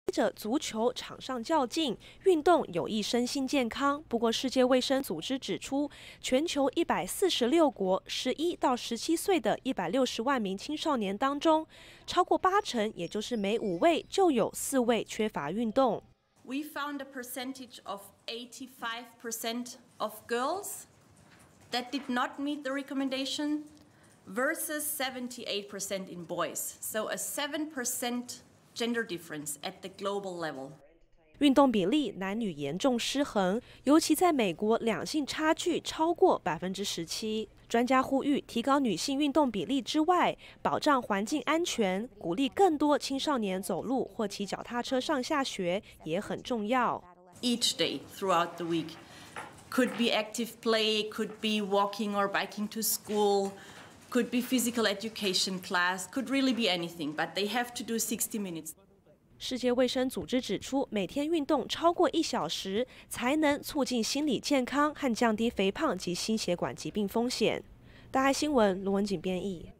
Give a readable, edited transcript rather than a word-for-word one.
着足球场上较劲，运动有益身心健康。不过，世界卫生组织指出，全球146国11到17岁的160万名青少年当中，超过80%，也就是每5位就有4位缺乏运动。 We found a percentage of 85% of girls that did not meet the recommendation versus 78% in boys. So a 7% gender difference at the global level. 运动比例男女严重失衡，尤其在美国，两性差距超过17%。专家呼吁，提高女性运动比例之外，保障环境安全，鼓励更多青少年走路或骑脚踏车上下学也很重要。 Each day throughout the week could be active play, could be walking or biking to school, could be physical education class, could really be anything, but they have to do 60 minutes. 世界卫生组织指出，每天运动超过1小时，才能促进心理健康和降低肥胖及心血管疾病风险。大爱新闻卢文锦编译。